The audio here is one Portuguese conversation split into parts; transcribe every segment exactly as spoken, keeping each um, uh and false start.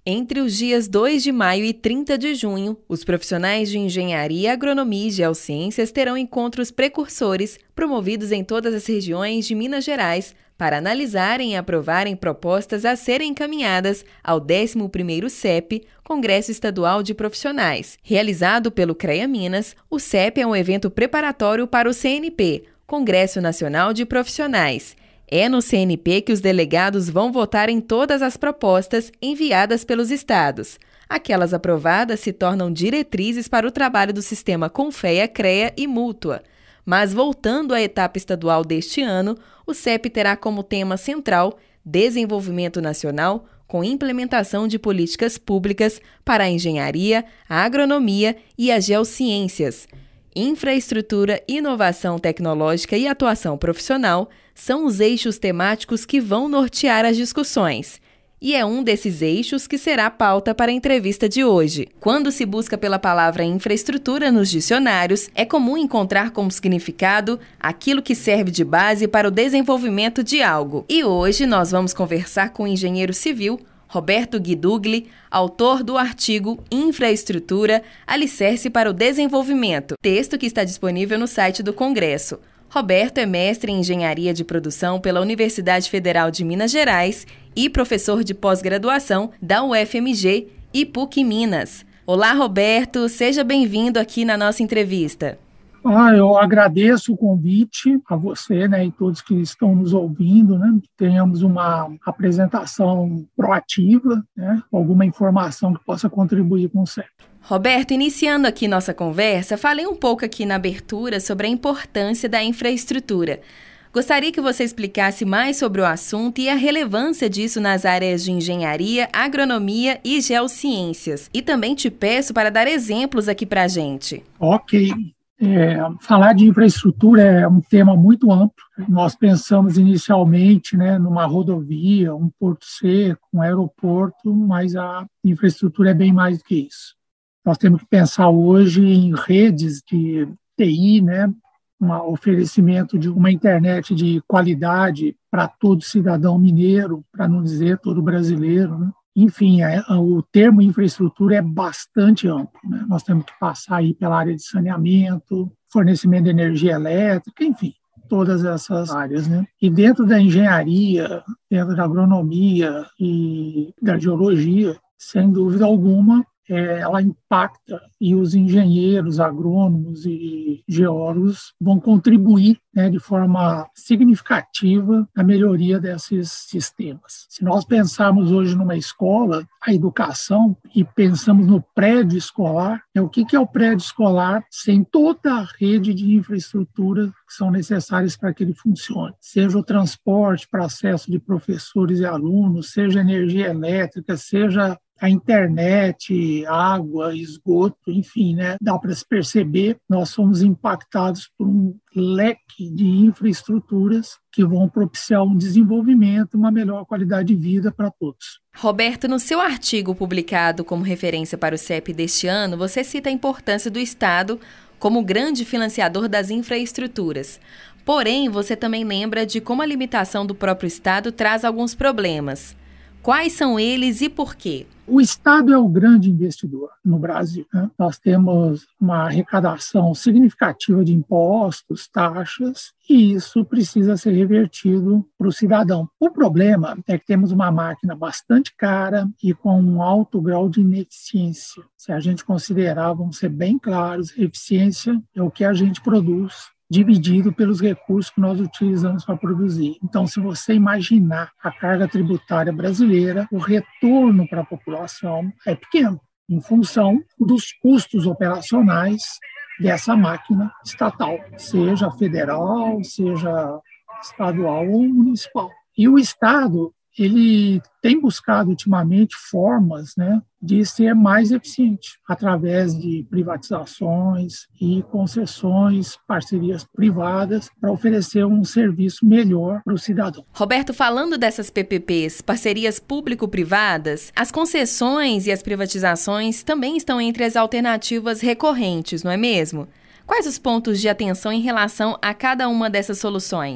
Entre os dias dois de maio e trinta de junho, os profissionais de engenharia, agronomia e geociências terão encontros precursores promovidos em todas as regiões de Minas Gerais para analisarem e aprovarem propostas a serem encaminhadas ao décimo primeiro C E P, Congresso Estadual de Profissionais. Realizado pelo CREA Minas, o C E P é um evento preparatório para o C N P, Congresso Nacional de Profissionais. É no C N P que os delegados vão votar em todas as propostas enviadas pelos estados. Aquelas aprovadas se tornam diretrizes para o trabalho do sistema Confea, CREA e Mútua. Mas voltando à etapa estadual deste ano, o C E P terá como tema central desenvolvimento nacional com implementação de políticas públicas para a engenharia, a agronomia e as geociências. Infraestrutura, inovação tecnológica e atuação profissional são os eixos temáticos que vão nortear as discussões. E é um desses eixos que será a pauta para a entrevista de hoje. Quando se busca pela palavra infraestrutura nos dicionários, é comum encontrar como significado aquilo que serve de base para o desenvolvimento de algo. E hoje nós vamos conversar com o engenheiro civil Roberto Guidugli, autor do artigo Infraestrutura, Alicerce para o Desenvolvimento, texto que está disponível no site do Congresso. Roberto é mestre em Engenharia de Produção pela Universidade Federal de Minas Gerais e professor de pós-graduação da U F M G e P U C Minas. Olá, Roberto, seja bem-vindo aqui na nossa entrevista. Ah, eu agradeço o convite a você, né, e todos que estão nos ouvindo, né, que tenhamos uma apresentação proativa, né, alguma informação que possa contribuir com o C E P. Roberto, iniciando aqui nossa conversa, falei um pouco aqui na abertura sobre a importância da infraestrutura. Gostaria que você explicasse mais sobre o assunto e a relevância disso nas áreas de engenharia, agronomia e geociências. E também te peço para dar exemplos aqui para a gente. Ok. É, falar de infraestrutura é um tema muito amplo. Nós pensamos inicialmente, né, numa rodovia, um porto seco, um aeroporto, mas a infraestrutura é bem mais do que isso. Nós temos que pensar hoje em redes de T I, né, um oferecimento de uma internet de qualidade para todo cidadão mineiro, para não dizer todo brasileiro, né? Enfim, o termo infraestrutura é bastante amplo, né? Nós temos que passar aí pela área de saneamento, fornecimento de energia elétrica, enfim, todas essas áreas, né? E dentro da engenharia, dentro da agronomia e da geologia, sem dúvida alguma, é, ela impacta e os engenheiros, agrônomos e geólogos vão contribuir, né, de forma significativa na melhoria desses sistemas. Se nós pensarmos hoje numa escola, a educação, e pensamos no prédio escolar, é o que é o prédio escolar sem toda a rede de infraestrutura que são necessárias para que ele funcione. Seja o transporte para acesso de professores e alunos, seja energia elétrica, seja a internet, água, esgoto, enfim, né? Dá para se perceber, nós somos impactados por um leque de infraestruturas que vão propiciar um desenvolvimento, uma melhor qualidade de vida para todos. Roberto, no seu artigo publicado como referência para o C E P deste ano, você cita a importância do Estado como grande financiador das infraestruturas. Porém, você também lembra de como a limitação do próprio Estado traz alguns problemas. Quais são eles e por quê? O Estado é o grande investidor no Brasil, né? Nós temos uma arrecadação significativa de impostos, taxas, e isso precisa ser revertido para o cidadão. O problema é que temos uma máquina bastante cara e com um alto grau de ineficiência. Se a gente considerar, vamos ser bem claros, eficiência é o que a gente produz, dividido pelos recursos que nós utilizamos para produzir. Então, se você imaginar a carga tributária brasileira, o retorno para a população é pequeno, em função dos custos operacionais dessa máquina estatal, seja federal, seja estadual ou municipal. E o Estado, ele tem buscado ultimamente formas, né, de ser mais eficiente, através de privatizações e concessões, parcerias privadas, para oferecer um serviço melhor para o cidadão. Roberto, falando dessas P P Ps, parcerias público-privadas, as concessões e as privatizações também estão entre as alternativas recorrentes, não é mesmo? Quais os pontos de atenção em relação a cada uma dessas soluções?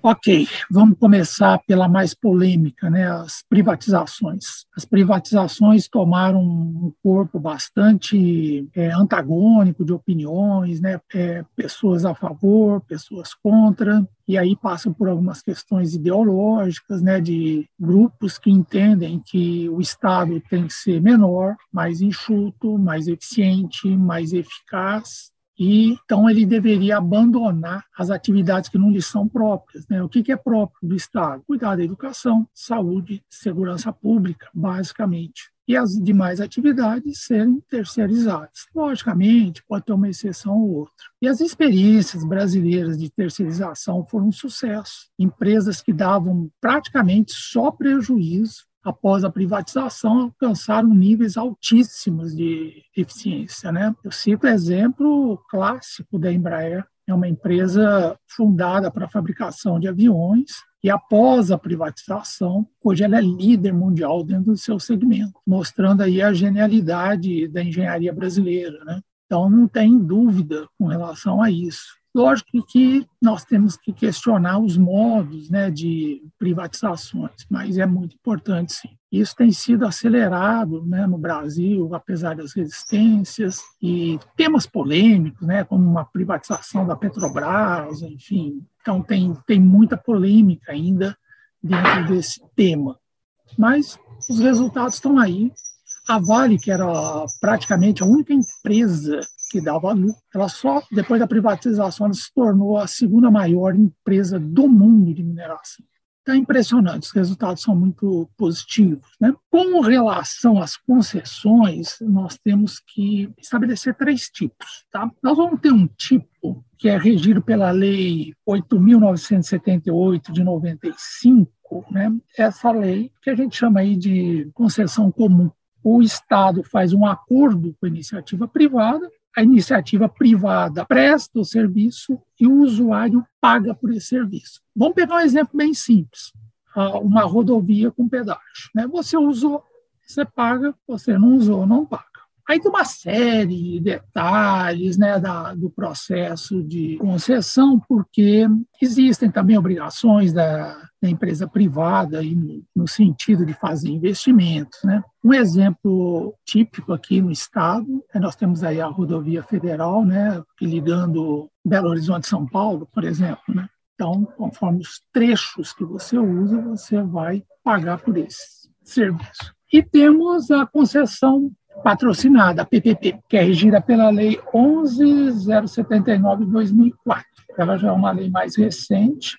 Ok, vamos começar pela mais polêmica, né? As privatizações. As privatizações tomaram um corpo bastante é, antagônico de opiniões, né? É, pessoas a favor, pessoas contra, e aí passam por algumas questões ideológicas, né? De grupos que entendem que o Estado tem que ser menor, mais enxuto, mais eficiente, mais eficaz. E, então, ele deveria abandonar as atividades que não lhe são próprias, né? O que é próprio do Estado? Cuidar da educação, saúde, segurança pública, basicamente. E as demais atividades serem terceirizadas. Logicamente, pode ter uma exceção ou outra. E as experiências brasileiras de terceirização foram um sucesso. Empresas que davam praticamente só prejuízo, após a privatização, alcançaram níveis altíssimos de eficiência, né? Eu cito o exemplo clássico da Embraer, é uma empresa fundada para a fabricação de aviões, e após a privatização, hoje ela é líder mundial dentro do seu segmento, mostrando aí a genialidade da engenharia brasileira, né? Então, não tem dúvida com relação a isso. Lógico que nós temos que questionar os modos, né, de privatizações, mas é muito importante, sim. Isso tem sido acelerado, né, no Brasil, apesar das resistências, e temas polêmicos, né, como uma privatização da Petrobras, enfim. Então, tem, tem muita polêmica ainda dentro desse tema. Mas os resultados estão aí. A Vale, que era praticamente a única empresa que dava lucro, ela só, depois da privatização, ela se tornou a segunda maior empresa do mundo de mineração. Então, é impressionante, os resultados são muito positivos, né? Com relação às concessões, nós temos que estabelecer três tipos, tá? Nós vamos ter um tipo que é regido pela Lei oito mil novecentos e setenta e oito, de noventa e cinco, né? Essa lei que a gente chama aí de concessão comum. O Estado faz um acordo com a iniciativa privada, a iniciativa privada presta o serviço e o usuário paga por esse serviço. Vamos pegar um exemplo bem simples, uma rodovia com pedágio, né? Você usou, você paga, você não usou, não paga. Aí tem uma série de detalhes, né, da, do processo de concessão, porque existem também obrigações da, da empresa privada aí no, no sentido de fazer investimentos, né? Um exemplo típico aqui no estado, é nós temos aí a rodovia federal, né, ligando Belo Horizonte e São Paulo, por exemplo, né? Então, conforme os trechos que você usa, você vai pagar por esse serviço. E temos a concessão patrocinada, a P P P, que é regida pela Lei onze mil e setenta e nove de dois mil e quatro. Ela já é uma lei mais recente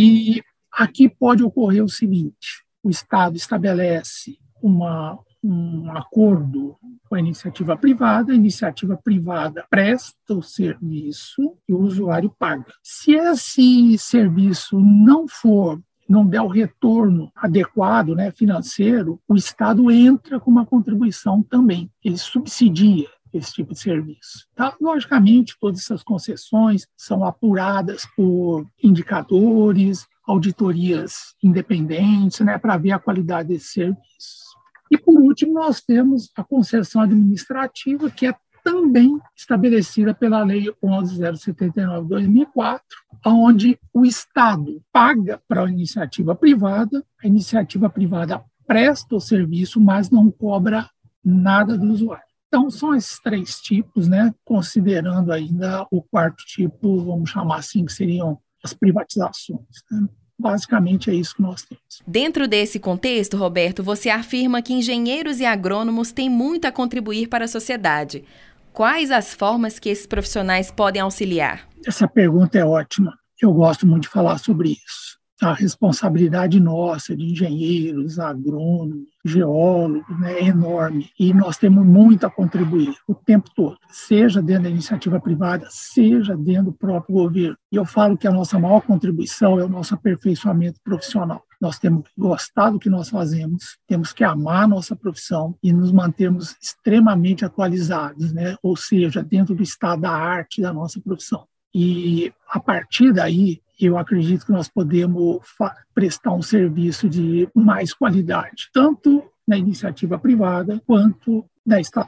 e aqui pode ocorrer o seguinte: o Estado estabelece uma, um acordo com a iniciativa privada, a iniciativa privada presta o serviço e o usuário paga. Se esse serviço não for não der o retorno adequado, né, financeiro, o Estado entra com uma contribuição também. Ele subsidia esse tipo de serviço. Tá? Logicamente, todas essas concessões são apuradas por indicadores, auditorias independentes, né, para ver a qualidade desse serviço. E, por último, nós temos a concessão administrativa, que é também estabelecida pela Lei onze mil e setenta e nove de dois mil e quatro, onde o Estado paga para a iniciativa privada, a iniciativa privada presta o serviço, mas não cobra nada do usuário. Então, são esses três tipos, né? Considerando ainda o quarto tipo, vamos chamar assim, que seriam as privatizações, né? Basicamente é isso que nós temos. Dentro desse contexto, Roberto, você afirma que engenheiros e agrônomos têm muito a contribuir para a sociedade. Quais as formas que esses profissionais podem auxiliar? Essa pergunta é ótima. Eu gosto muito de falar sobre isso. A responsabilidade nossa de engenheiros, agrônomos, geólogos, né, é enorme. E nós temos muito a contribuir o tempo todo, seja dentro da iniciativa privada, seja dentro do próprio governo. E eu falo que a nossa maior contribuição é o nosso aperfeiçoamento profissional. Nós temos que gostar do que nós fazemos, temos que amar a nossa profissão e nos mantermos extremamente atualizados, né? Ou seja, dentro do estado da arte da nossa profissão. E, a partir daí, eu acredito que nós podemos prestar um serviço de mais qualidade, tanto na iniciativa privada quanto na estatal.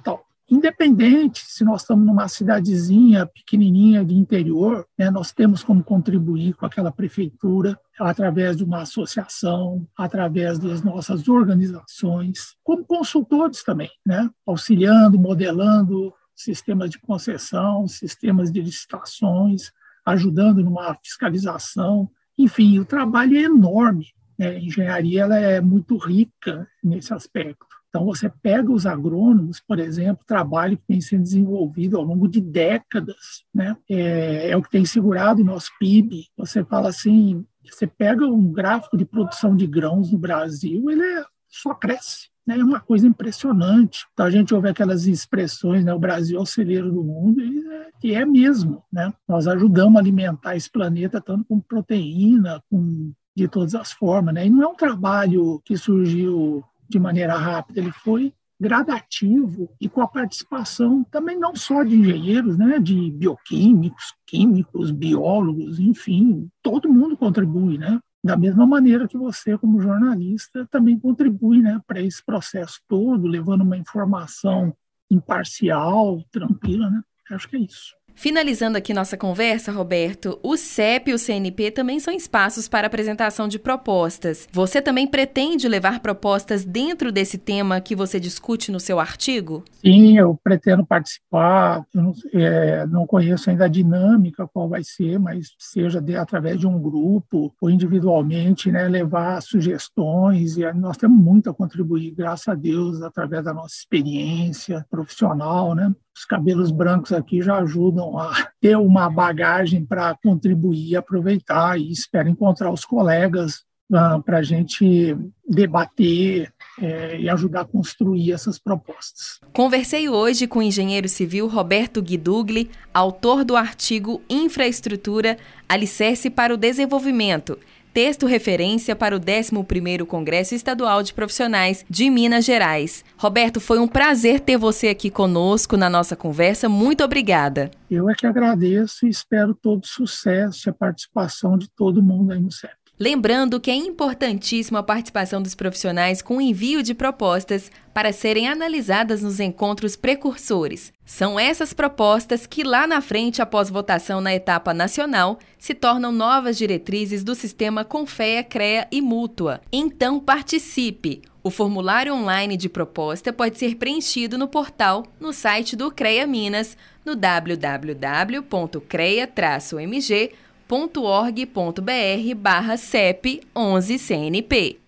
independente se nós estamos numa cidadezinha pequenininha de interior, né, nós temos como contribuir com aquela prefeitura através de uma associação, através das nossas organizações, como consultores também, né, auxiliando, modelando sistemas de concessão, sistemas de licitações, ajudando numa fiscalização. Enfim, o trabalho é enorme. A engenharia ela é muito rica nesse aspecto. Então, você pega os agrônomos, por exemplo, trabalho que vem sendo desenvolvido ao longo de décadas, né? É, é o que tem segurado o nosso P I B. Você fala assim, você pega um gráfico de produção de grãos no Brasil, ele é, só cresce, né? É uma coisa impressionante. Então, a gente ouve aquelas expressões, né? O Brasil é o celeiro do mundo, e é, e é mesmo, né? Nós ajudamos a alimentar esse planeta tanto com proteína, com, de todas as formas, né? E não é um trabalho que surgiu de maneira rápida, ele foi gradativo e com a participação também não só de engenheiros, né, de bioquímicos, químicos, biólogos, enfim, todo mundo contribui, né? Da mesma maneira que você, como jornalista, também contribui, né, para esse processo todo, levando uma informação imparcial, tranquila, né? Acho que é isso. Finalizando aqui nossa conversa, Roberto, o C E P e o C N P também são espaços para apresentação de propostas. Você também pretende levar propostas dentro desse tema que você discute no seu artigo? Sim, eu pretendo participar. Eu não, é, não conheço ainda a dinâmica, qual vai ser, mas seja de, através de um grupo ou individualmente, né, levar sugestões. E nós temos muito a contribuir, graças a Deus, através da nossa experiência profissional, né? Os cabelos brancos aqui já ajudam a ter uma bagagem para contribuir e aproveitar, e espero encontrar os colegas uh, para a gente debater é, e ajudar a construir essas propostas. Conversei hoje com o engenheiro civil Roberto Guidugli, autor do artigo Infraestrutura, Alicerce para o Desenvolvimento, texto referência para o décimo primeiro Congresso Estadual de Profissionais de Minas Gerais. Roberto, foi um prazer ter você aqui conosco na nossa conversa. Muito obrigada. Eu é que agradeço e espero todo sucesso e a participação de todo mundo aí no C E P. Lembrando que é importantíssima a participação dos profissionais com o envio de propostas para serem analisadas nos encontros precursores. São essas propostas que lá na frente, após votação na etapa nacional, se tornam novas diretrizes do sistema Confea, CREA e Mútua. Então participe! O formulário online de proposta pode ser preenchido no portal, no site do CREA Minas, no w w w ponto crea traço m g ponto org ponto b r barra C E P onze C N P.